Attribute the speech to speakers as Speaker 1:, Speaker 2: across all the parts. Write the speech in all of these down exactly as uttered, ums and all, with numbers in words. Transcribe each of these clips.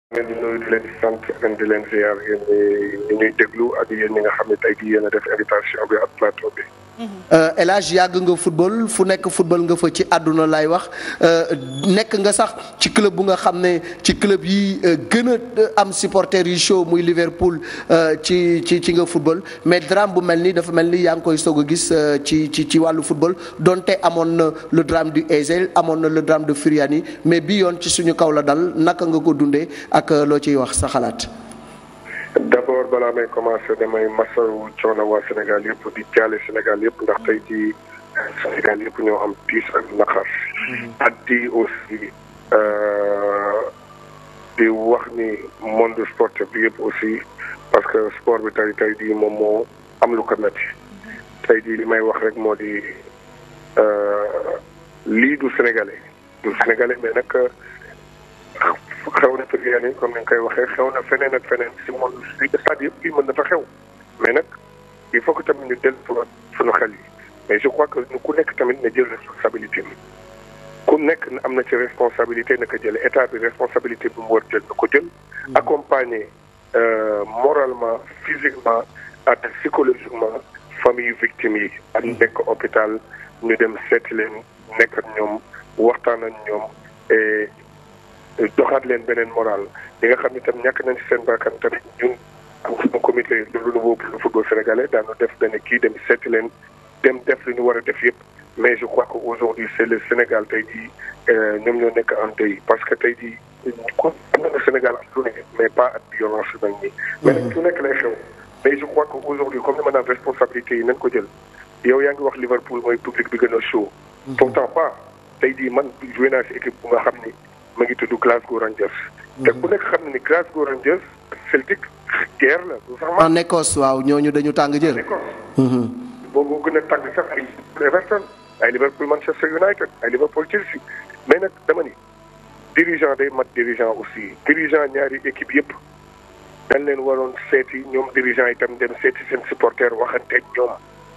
Speaker 1: leen di nuyu di leen di sant di leen ziar yéen ñi ñuy déglu ak yéen ñi nga xam ne tey jii yéen a def invitation bi ak plateau bi.
Speaker 2: El Hadj yàgg nga football fu nekk football nga fa ci àdduna lay wax nekk nga sax ci club bu nga xam ne ci club yi gën a am supporter yu show muy Liverpool ci ci ci nga football mais drame bu mel nii dafa mel ni yaa ngi koy soog a gis ci ci ci wàllu football donte amoon na le drame du Ezel amoon na le drame de Furiani mais bi yoon ci suñu kaw la dal naka nga ko dundee ak loo ciy wax sa xalaat.
Speaker 1: d'abord balaa may commencé damay masawu coono waa Sénégal yëpp di jaale Sénégal yëpp ndax tey jii Sénégal yëpp ñoo am tiis ak naqar. ak di aussi di wax ni monde sportif bi yëpp aussi parce que sport bi tey tey jii moom moo am lu ko metti tey jii li may wax rek moo di lii du sénégalais du sénégalais mais nag. xew na Furiani comme ni nga koy waxee xew na feneen ak feneen si monde si stade yëpp lii mën na fa xew mais nag il faut que tamit ñu dellu suñu xel yi mais je crois que ku nekk tamit na jël responsabilité bi ku nekk am na ci responsabilité na ko jël état bi responsabilité bi mu war jël na ko jël accompagner moralement physiquement ak psychologiquement famille victimes yi ak nekk hôpital ñu dem seeti leen nekk ak ñoom waxtaan ak ñoom et doxaat leen beneen moral li nga xam ne tam ñàkk nañ ci seen bakkan tamit ñun ak suñu comité de renouveau pour le football sénégalais daanu def benn kii dem seeti leen dem def li ñu war a def yëpp mais je crois que aujourd'hui c'est le Sénégal tey jii ñoom ñoo nekk en deuil parce que tey jii ko am na Sénégal ak lu ne mais pas ak violence yu mel nii mais nag su nekk lay xew mais je crois que aujourd'hui comme ni ma naan responsabilité yi nañ ko jël yow yaa ngi wax Liverpool mooy public bi gën a chaud pourtant pas tey jii man joué naa ci équipe bu nga xam ni ma ngi tudd Glasgow Rangers. te ku nekk xam ne ni Glasgow Rangers Celtic guerre la.
Speaker 2: en Écosse waaw ñooñu dañu tàng jër.
Speaker 1: en Écosse. boobu gën a tàng sax ay Everton ay Liverpool Manchester United ay Liverpool Chelsea mais nag dama ni dirigeant day mat dirigeant aussi dirigeant ñaari équipe yëpp dañ leen waroon seeti ñoom dirigeant itam dem seeti seen supporter waxanteeg ñoom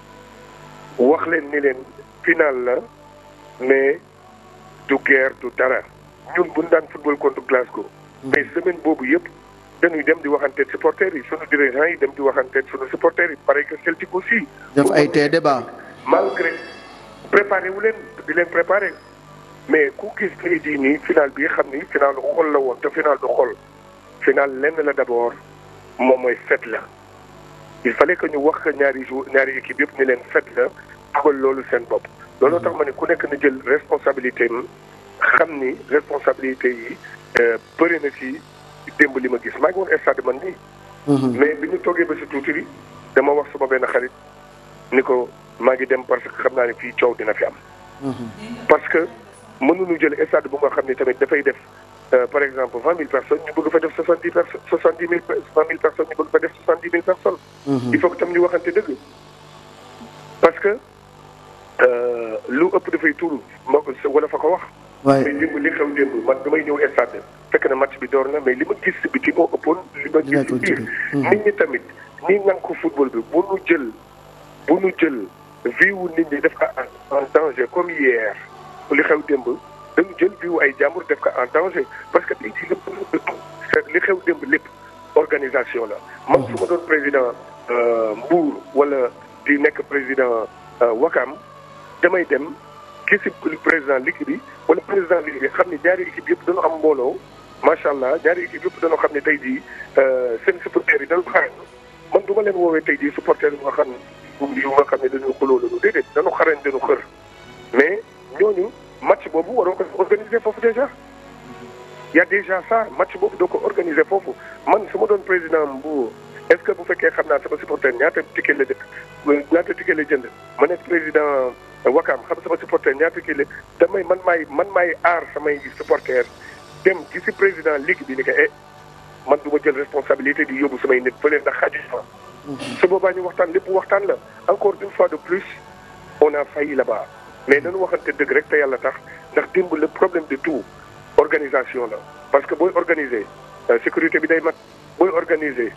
Speaker 1: wax leen ni leen final la mais du guerre du dara. ñun bu ñu daan football contre Glasgow. mais semaine boobu yëpp dañuy dem di waxanteeg supporters yi sunu dirigeants yi dem di waxanteeg sunu supporters yi pareil que Celtic aussi.
Speaker 2: def ay tee débat.
Speaker 1: malgré préparé wu leen di leen préparé mais ku gis tey jii nii final bi xam ni final du xol la woon te final du xol final lenn la d'abord moom mooy fête la. il fallait que ñu wax que ñaari jou ñaari équipe yëpp ni leen fête la dugal loolu seen bopp. looloo tax ma ne ku nekk na jël responsabilité am. xam ni responsabilité yi bëri na ci démb li ma gis maa ngi woon stade man nii. mais bi ñu toogee ba si tuuti bi dama wax sama benn xarit ni ko maa ngi dem parce que xam naa ne fii coow dina fi am. parce que mënuñu jël stade bu nga xam ni tamit dafay def par exemple vingt mille personnes ñu bëgg fa def soixante dix personnes soixante dix mille vingt mille personnes ñu bëgg fa def soixante dix mille personnes. il faut que tam ñu waxante dëgg. parce que lu ëpp dafay tuuru wala fa ko wax.
Speaker 2: waaye
Speaker 1: mais démb li xew démb man damay ñëw stade fekk na match bi door na mais li ma gis bi ci moo ëppoon li ma gis ci biir nit ñi tamit nii ngan ko football bi bu nu jël bu nu jël vie wu nit ñi def ko en danger comme hier li xew démb dañu jël vie wu ay jàmbur def ko en danger parce que tey jii lépp li xew démb lépp organisation la man su ma doon président Mbour wala di nekk président Wakam damay dem gisi président ligue bi wala président ligue bi xam ne ñaari équipe yëpp dañoo am mbooloo macha allah ñaari équipe yëpp dañoo xam ne tey jii seen supporters yi dañu xarañ man du ma leen woowee tey jii supporters yu nga xam ne yu nga xam ne dañoo xuloo lañu déedéet dañu xarañ dañu xër mais ñooñu match boobu waroo ko organiser foofu déjà y a déjà ça match boobu doo ko organiser foofu man su ma doon président Mbour est-ce que bu fekkee xam naa sama supporter ñaata ticket la jënd ñaata ticket la jënd ma nekk président Wakam xam sama supporter ñaata kii la damay man maay man maay aar samay supporter dem ci si président ligue bi ni que eh man du ma jël responsabilité di yóbbu samay nit fële ndax xaju fa. su boobaa ñu waxtaan lépp waxtaan la encore une fois de plus on a failli là-bas mais dañu waxante dëgg rek te yàlla tax ndax démb le problème de tout organisation la parce que booy organiser sécurité bi day mat booy organiser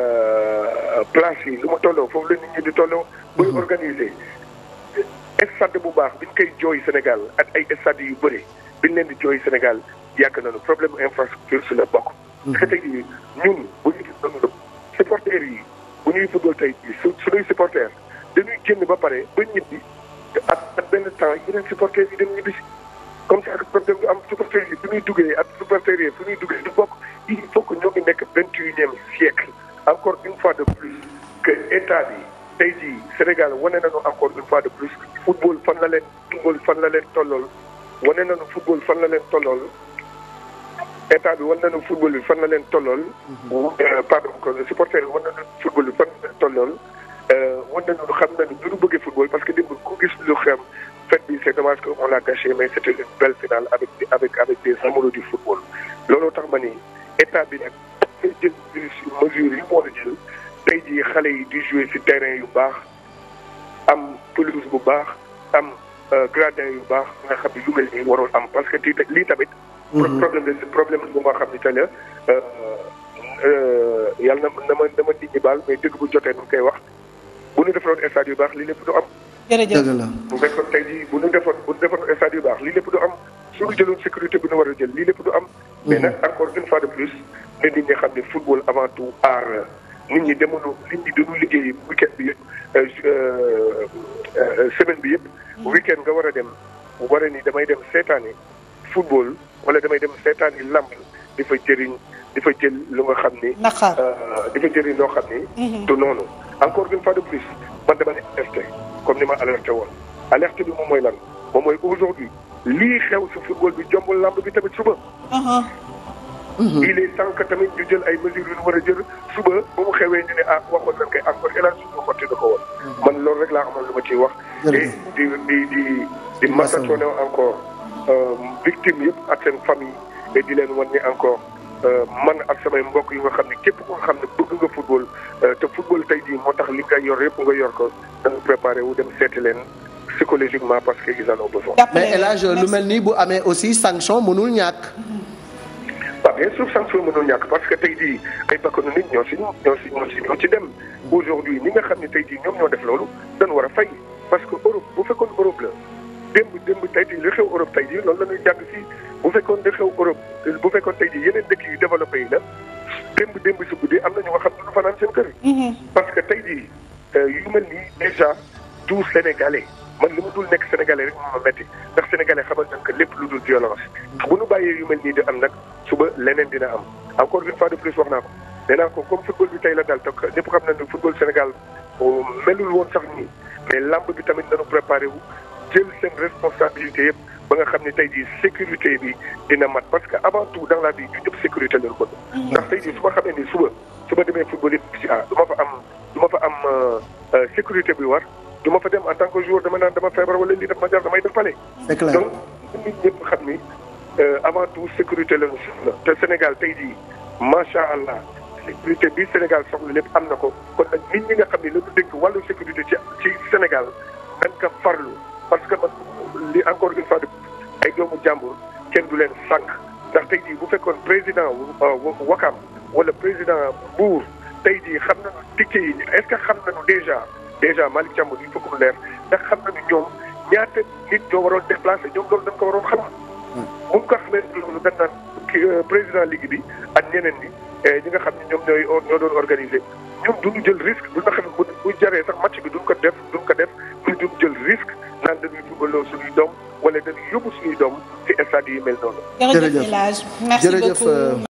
Speaker 1: place yi lu ma tolloo foofu la nit ñi di tolloo booy organiser. stade bu baax biñ koy jooy Sénégal ak ay stade yu bëri biñ leen di jooy Sénégal yàgg nañu problème infrastructure su la bokk parce que tey jii ñun bu ñu gis supporters yi bu ñuy football tey jii su suñuy supporters dañuy génn ba pare ba ñibbi ak ak benn temps yeneen supporters yi dem ñibbi si comme ça problème du am supporters yi fu ñuy duggee ak supporters yi fu ñuy duggee du bokk il faut que ñoo ngi nekk vingt et unième siècle encore une fois de plus que état bi tey jii Sénégal wane nañu encore une fois de plus football fan la leen football fan la leen tollool wane nañu football fan la leen tollool état bi wan nañu football bi fan la leen tollool. pardon supporters yi wan nañu football bi fan la leen tollool wan nañu xam nañu ñu bëggee football parce que démb ku gis lu xam fête bi c'est dommage que on l'a gâché mais c'était une belle finale avec avec avec des amoureux du football. looloo tax ma ni état bi nag day jël mesures yi mu war a jël tey jii xale yi di jouer ci terrain yu baax am pelouse bu baax am gradin yu baax nga xam ne yu mel nii warul am parce que lii tamit. problème de problème bu nga xam ni te la yàlla na na ma na ma nit ñi baal mais dëgg bu jotee nu koy wax bu ñu defaroon stade yu baax lii lépp du am.
Speaker 3: jërëjëf
Speaker 1: bu fekkoon tey jii bu ñu defoon bu ñu defoon stade yu baax lii lépp du am suñu jëloon sécurité bi ñu war a jël lii lépp du am. mais nag encore une fois de plus ne nit ñi xam ne football avant tout art la nit ñi demoon nit ñi dañu liggéey week-end bi yëpp semaine bi yëpp. week-end nga war a dem bu waree ni damay dem seetaani football. wala damay dem seetaan yi lamb di fa jëriñ di fa jël lu nga xam ni.
Speaker 3: naqar
Speaker 1: di fa jëriñ loo xam ni. du noonu encore une fois de plus man dama ne alerté comme ni ma alerté woon alerte bi moom mooy lan moom mooy aujourd'hui lii xew si football bi jombul lamb bi tamit suba. il est temps que tamit ñu jël ay mesures yu ñu war a jël suba ba mu xewee ñu ne ah waxoon nañ koy encore El Hadj Diouf waxoon na ko woon. man loolu rek laa amoon lu ma ciy wax.
Speaker 2: jërëjëf
Speaker 1: di di di di masatone encore. victime yëpp ak seen famille et di leen wan ni encore man ak samay mbokk yu nga xam ne képp ku nga xam ne bëgg nga football te football tey jii moo tax li nga yor yëpp nga yor ko dañu préparé wu dem seeti leen psychologiquement parce que ils en ont besoin.
Speaker 2: mais El Hadj lu mel nii bu amee aussi sanction mënul ñàkk.
Speaker 1: waaw bien sûr sanction mënul ñàkk parce que tey jii ay bakkanu nit ñoo si ñoo si ñoo si ñoo ci dem aujourd'hui ñi nga xam ne tey jii ñoom ñoo def loolu dañu war a fay parce que Europe bu fekkoon Europe la. démb démb tey jii li xew Europe tey jii loolu la ñuy jàng fii bu fekkoon li xew Europe bu fekkoon tey jii yeneen dëkk yu développé yi la démb démb si guddi am na ñu nga xam ne du fanaan seen kër. parce que tey jii yu mel nii déjà du sénégalais man li mu dul nekk sénégalais rek moo ma metti ndax sénégalais xamal nañ que lépp lu dul violence. bu nu bàyyee yu mel nii di am nag suba leneen dina am encore une fois de plus wax naa ko nee naa ko comme football bi tey la dal te ñëpp xam nañ ne football Sénégal melul woon sax nii mais lamb bi tamit nañu préparé wu. jël seen responsabilité yëpp ba nga xam ne tey jii sécurité bi dina mat parce que avant tout dans la vie ñu ñëpp sécurité lañu ko. ndax tey jii su ma xamee ni suba su ma demee football yëpp si ah du ma fa am du ma fa am sécurité bi war du ma fa dem en tant que joueur dama naan dama feebar wala lii daf ma jar damay def pale.
Speaker 2: c'est clair
Speaker 1: donc nit ñëpp xam ni avant tout sécurité lañu soxla te Sénégal tey jii macha allah sécurité bi Sénégal soxla lépp am na ko kon nag nit ñi nga xam ne lañu dénk wàllu sécurité ci ci Sénégal dañ ko farlu. parce que man li encore une fois de ay doomu jàmbur kenn du leen sànq ndax tey jii bu fekkoon président Wakam wala président Mbour tey jii xam nañu ticket yi est-ce que xam nañu déjà déjà Malick Thiambo il faut que mu leer ndax xam nañu ñoom ñaata nit ñoo waroon déplacé ñoom loolu dañ ko waroon xam. bu ko xamee loolu dañ naan président ligue bi ak ñeneen ñi ñi nga xam ne ñoom ñooy ñoo doon organiser ñoom duñu jël risque bu nga xam ne bu bu jaree sax match bi duñ ko def duñ ko def mais duñ jël risque. naan dañuy dugaloo suñuy doom wala dañuy yóbbu suñuy doom ci stade yi mel noonu.
Speaker 3: jërëjëf El Hadj merci beaucoup.